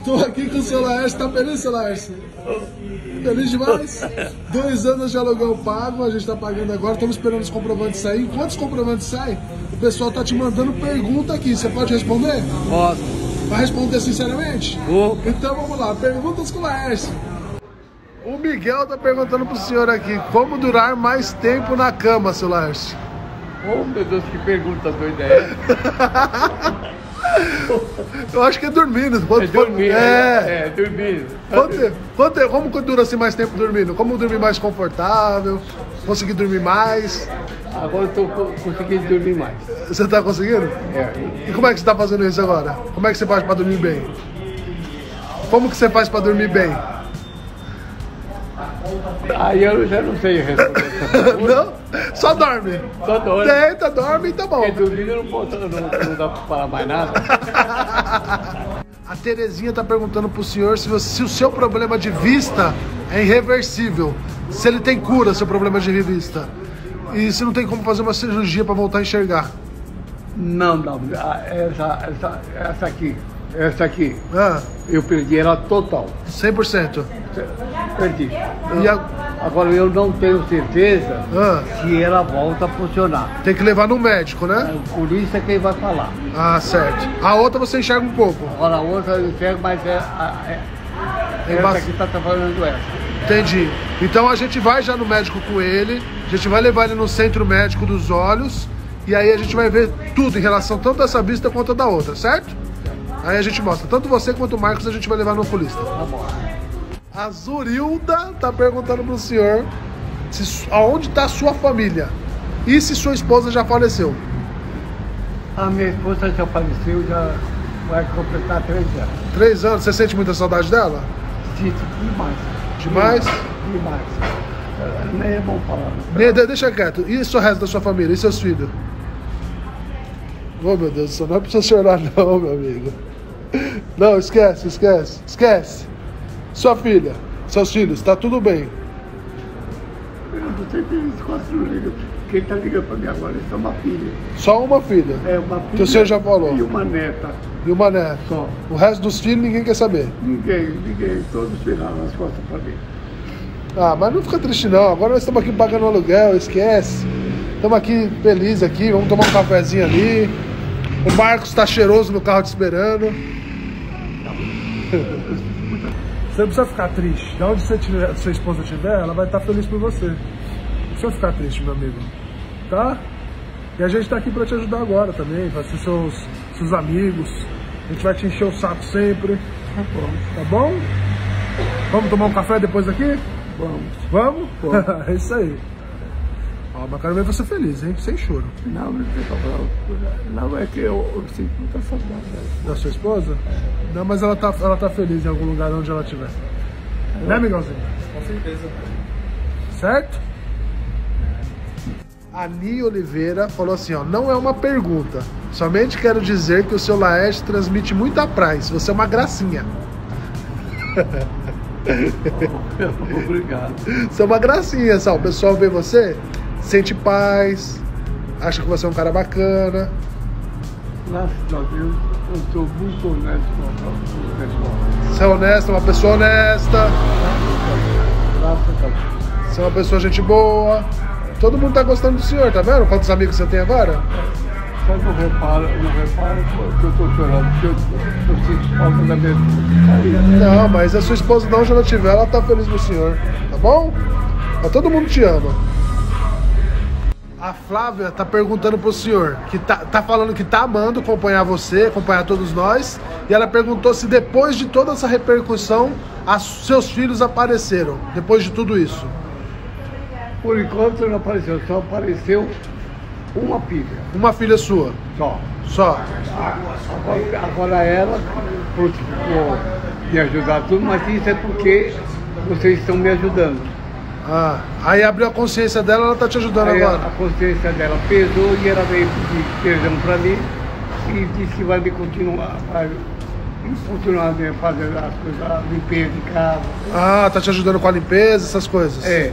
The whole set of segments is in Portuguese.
Tô aqui com o seu Laércio, tá feliz, seu Laércio? Feliz demais? 2 anos de aluguel pago, a gente tá pagando agora, estamos esperando os comprovantes sair. Enquanto os comprovantes saem, o pessoal tá te mandando pergunta aqui, você pode responder? Posso. Vai responder sinceramente? Vou. Então vamos lá, perguntas com o Laércio. O Miguel tá perguntando pro senhor aqui, como durar mais tempo na cama, seu Laércio? Oh, meu Deus, que pergunta doida é essa? Eu acho que é dormindo. Dormindo. Como que dura assim mais tempo dormindo? Como dormir mais confortável? Conseguir dormir mais? Agora eu tô conseguindo dormir mais. Você tá conseguindo? É. E como é que você tá fazendo isso agora? Como é que você faz pra dormir bem? Como que você faz pra dormir bem? Aí eu já não sei responder essa pergunta. Não? Só dorme? Só dorme. Deita, dorme e tá bom. Porque dormindo eu não dá pra falar mais nada. A Terezinha tá perguntando pro senhor se o seu problema de vista é irreversível. Se ele tem cura, seu problema de vista. E se não tem como fazer uma cirurgia pra voltar a enxergar. Não. Essa aqui. Ah, Eu perdi ela total. 100%. Perdi. Agora eu não tenho certeza se ela volta a funcionar. Tem que levar no médico, né? Por isso é quem vai falar. Ah, certo. A outra você enxerga um pouco. Agora a outra eu enxergo, mas essa aqui tá trabalhando essa. Entendi. Então a gente vai já no médico com ele, a gente vai levar ele no centro médico dos olhos e aí a gente vai ver tudo em relação tanto dessa vista quanto da outra, certo? Aí a gente mostra, tanto você quanto o Marcos a gente vai levar no oculista. Tá bom. A Zurilda tá perguntando pro senhor aonde tá a sua família e se sua esposa já faleceu. A minha esposa já faleceu, já vai completar 3 anos. 3 anos, você sente muita saudade dela? Sinto demais. Demais? Demais. Nem é bom falar. Deixa quieto. E o resto da sua família? E seus filhos? Oh, meu Deus do céu, não é pra você chorar não, meu amigo. Não, esquece. Sua filha, seus filhos, tá tudo bem. Eu não sei se eles quase não ligam. Quem tá ligando pra mim agora é só uma filha. Só uma filha? É, uma filha. Que o senhor já falou. E uma neta. E uma neta. Só. O resto dos filhos ninguém quer saber. Ninguém. Todos viraram as costas pra mim. Ah, mas não fica triste não. Agora nós estamos aqui pagando aluguel, esquece. Estamos aqui felizes aqui, vamos tomar um cafezinho ali. O Marcos tá cheiroso no carro te esperando. Você não precisa ficar triste. De onde sua esposa estiver, ela vai estar feliz por você. Não precisa ficar triste, meu amigo. Tá? E a gente tá aqui pra te ajudar agora também, pra ser seus amigos. A gente vai te encher o saco sempre. Tá bom. Tá bom? Vamos tomar um café depois daqui? Vamos. Vamos? É isso aí. Ó, mas quero ver você feliz, hein? Sem choro. Não tem problema. Não, é que eu sinto muita saudade dela. Da sua esposa? Não, mas ela tá feliz em algum lugar onde ela estiver. Né, Miguelzinho? Com certeza. Certo? A Ni Oliveira falou assim, ó, não é uma pergunta, somente quero dizer que o seu Laércio transmite muita paz, você é uma gracinha. Obrigado. Você é uma gracinha, sabe? O pessoal vê você, sente paz, acha que você é um cara bacana. Graças a Deus, eu sou muito honesto com o pessoal. Você é honesto, uma pessoa honesta. Graças a Deus. Você é uma pessoa gente boa. Todo mundo tá gostando do senhor, tá vendo? Quantos amigos você tem agora? Só não repara que eu tô chorando, porque eu sinto falta da minha vida. Não, mas a sua esposa, de onde ela estiver, ela tá feliz no senhor, tá bom? Mas todo mundo te ama. A Flávia tá perguntando pro senhor, que tá falando que tá amando acompanhar você, acompanhar todos nós, e ela perguntou se depois de toda essa repercussão, seus filhos apareceram, depois de tudo isso. Por enquanto não apareceu, só apareceu uma filha. Uma filha sua? Só? Agora ela ficou me ajudar tudo, mas isso é porque vocês estão me ajudando. Ah, aí abriu a consciência dela, ela tá te ajudando aí agora. A consciência dela pesou e ela veio pedir perdão pra mim e disse que vai me continuar fazendo as coisas, a limpeza de casa. Ah, tá te ajudando com a limpeza, essas coisas? É.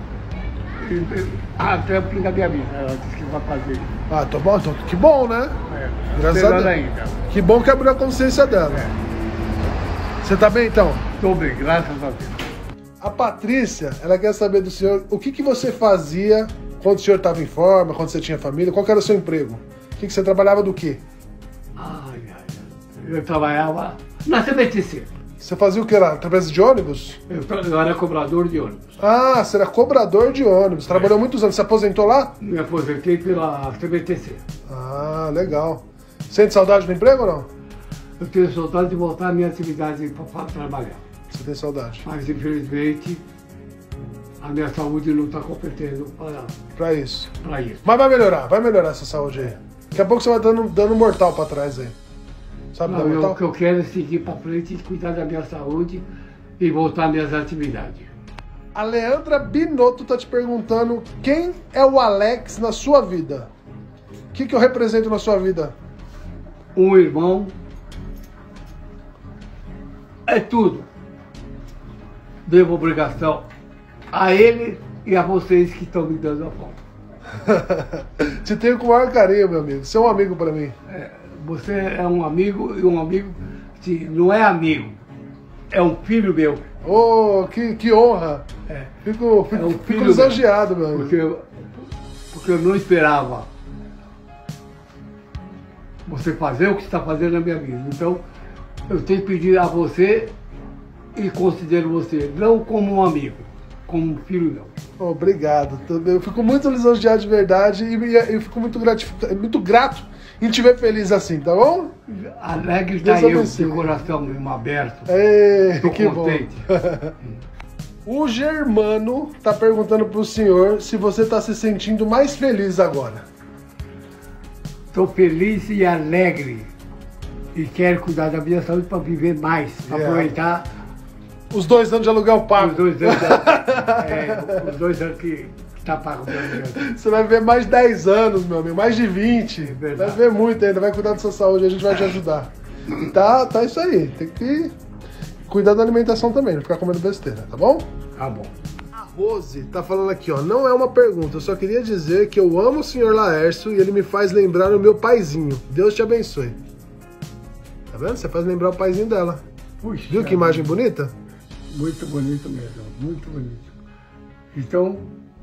Até o fim da minha vida, ela disse que vai fazer. Ah, tá bom, então, que bom, né? É. Graças a Deus. Ainda. Que bom que abriu a consciência dela. É. Você tá bem, então? Estou bem, graças a Deus. A Patrícia, ela quer saber do senhor o que você fazia quando o senhor estava em forma, quando você tinha família, qual que era o seu emprego? O que você trabalhava do quê? Eu trabalhava na CBTC. Você fazia o que lá? Através de ônibus? Eu era cobrador de ônibus. Ah, você era cobrador de ônibus. Trabalhou muitos anos. Você aposentou lá? Me aposentei pela CBTC. Ah, legal. Sente saudade do emprego ou não? Eu tenho saudade de voltar à minha atividade para trabalhar. Você tem saudade? Mas, infelizmente, a minha saúde não está competendo Pra isso. para isso. Mas vai melhorar essa saúde aí. Daqui a pouco você vai dando mortal pra trás aí. Sabe dar mortal? O que eu quero é seguir para frente, cuidar da minha saúde e voltar às minhas atividades. A Leandra Binotto tá te perguntando quem é o Alex na sua vida? O que eu represento na sua vida? Um irmão é tudo. Devo obrigação a ele e a vocês que estão me dando a forma. Te tenho com o maior carinho, meu amigo. Você é um amigo pra mim. Você é um amigo e um amigo que não é amigo, é um filho meu. Oh, que honra. Fico lisonjeado, meu amigo. Porque eu não esperava você fazer o que está fazendo na minha vida. Então, eu tenho que pedir a você e considero você não como um amigo, como um filho meu. Obrigado. Eu fico muito lisonjeado de verdade e eu fico muito grato em te ver feliz assim, tá bom? Alegre está eu, de coração mesmo aberto. Que contente. Bom. O Germano tá perguntando pro senhor se você tá se sentindo mais feliz agora. Estou feliz e alegre e quero cuidar da minha saúde para viver mais, para aproveitar. Os 2 anos de aluguel pago. Os 2 anos que tá pago. Você vai ver mais de 10 anos, meu amigo, mais de 20. Vai ver muito ainda, vai cuidar da sua saúde, a gente vai te ajudar. E tá isso aí, tem que cuidar da alimentação também, não ficar comendo besteira, tá bom? Tá bom. A Rose tá falando aqui, ó, não é uma pergunta, eu só queria dizer que eu amo o senhor Laércio e ele me faz lembrar o meu paizinho. Deus te abençoe. Tá vendo? Você faz lembrar o paizinho dela. Puxa, viu que imagem bonita? Muito bonito mesmo, muito bonito. Então,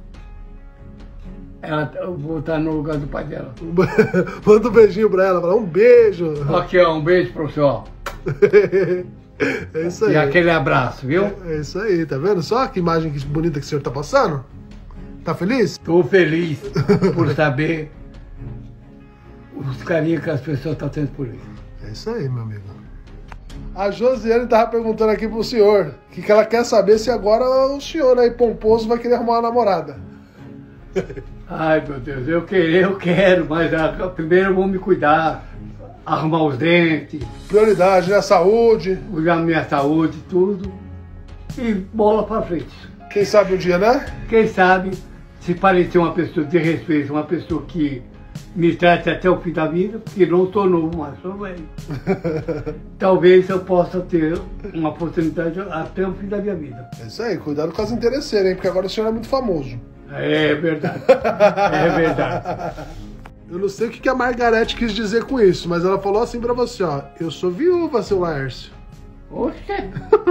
eu vou estar no lugar do pai dela. Manda um beijinho pra ela, fala um beijo. Aqui, ó, um beijo pro senhor. É isso aí. E aquele abraço, viu? É isso aí, tá vendo? Só que imagem bonita que o senhor tá passando. Tá feliz? Estou feliz por saber os carinhos que as pessoas estão tendo por isso. É isso aí, meu amigo. A Josiane tava perguntando aqui pro senhor que ela quer saber se agora o senhor aí, pomposo, vai querer arrumar uma namorada. Ai, meu Deus, eu quero, mas primeiro eu vou me cuidar, arrumar os dentes. Prioridade, né? Saúde. Cuidar da minha saúde, tudo. E bola pra frente. Quem sabe um dia, né? Quem sabe, se parecer uma pessoa de respeito, uma pessoa que me trate até o fim da vida, porque não estou novo, mas sou velho. Talvez eu possa ter uma oportunidade até o fim da minha vida. É isso aí, cuidado com as interesseiras, hein? Porque agora o senhor é muito famoso. É verdade, é verdade. Eu não sei o que a Margarete quis dizer com isso, mas ela falou assim pra você, ó. Eu sou viúva, seu Laércio. Oxe!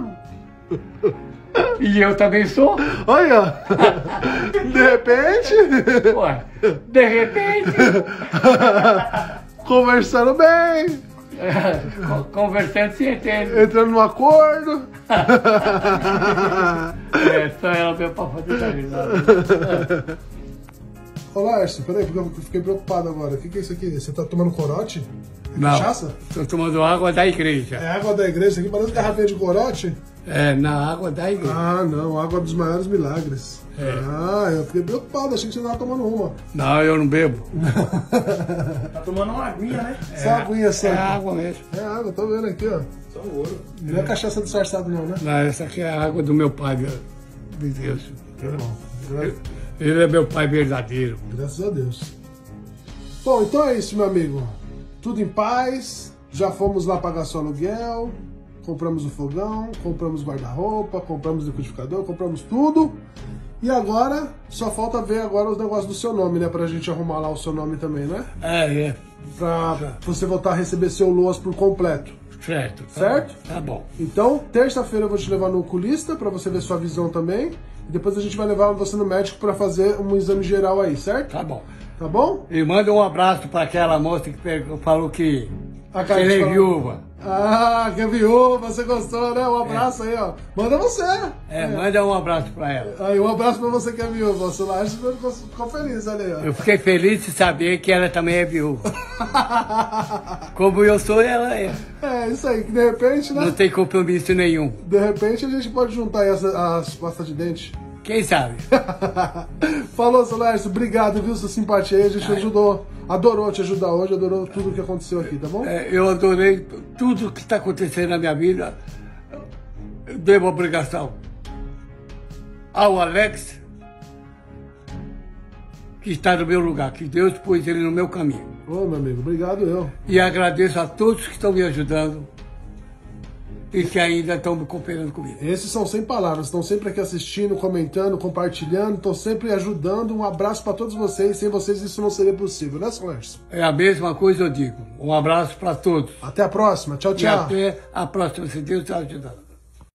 E eu também sou? Olha! De repente... Ué, de repente... Conversando bem. Conversando se entende. Entrando num acordo. Só ela veio pra fazer da risada. Ô Laércio, peraí, porque eu fiquei preocupado agora. O que é isso aqui? Você tá tomando corote? É não, cachaça? tô tomando água da igreja. É água da igreja? Isso aqui parece garrafinha de corote? É, na água da igreja. Ah, não, água dos maiores milagres. É. Ah, eu fiquei preocupado, achei que você tava tomando uma. Não, eu não bebo. Tá tomando uma aguinha, né? Essa aguinha só. É água mesmo. É água, tô vendo aqui, ó. Só ouro. Não é cachaça disfarçada não, né? Não, essa aqui é a água do meu pai, de Deus. Que bom. Ele é meu pai verdadeiro. Graças a Deus. Bom, então é isso, meu amigo. Tudo em paz. Já fomos lá pagar seu aluguel. Compramos o fogão, compramos guarda-roupa, compramos liquidificador, compramos tudo. E agora, só falta ver agora os negócios do seu nome, né? Pra gente arrumar lá o seu nome também, né? É. Pra você voltar a receber seu LOAS por completo. Certo. Certo? Tá bom. Então, terça-feira eu vou te levar no oculista pra você ver sua visão também. E depois a gente vai levar você no médico pra fazer um exame geral aí, certo? Tá bom. Tá bom? E manda um abraço para aquela moça que falou que A Kate ela é falou- viúva. Ah, que é viúva, você gostou, né? Um abraço aí, ó. Manda você. Manda um abraço para ela. Aí, um abraço pra você que é viúva. O Solange ficou feliz ali, ó. Eu fiquei feliz de saber que ela também é viúva. Como eu sou, ela é. É, isso aí, que de repente, né? Não tem compromisso nenhum. De repente a gente pode juntar aí as pastas de dente. Quem sabe? Falou, Solércio, obrigado, viu, sua simpatia aí, a gente adorou te ajudar hoje, adorou tudo que aconteceu aqui, tá bom? Eu adorei tudo que está acontecendo na minha vida. Eu devo obrigação ao Alex, que está no meu lugar, que Deus pôs ele no meu caminho. Ô, meu amigo, obrigado eu. E agradeço a todos que estão me ajudando e que ainda estão me cooperando comigo. Esses são sem palavras, estão sempre aqui assistindo, comentando, compartilhando, estão sempre ajudando. Um abraço para todos vocês, sem vocês isso não seria possível, né, Solércio? É a mesma coisa eu digo. Um abraço para todos. Até a próxima, tchau, E tchau. até a próxima, se Deus está ajudando.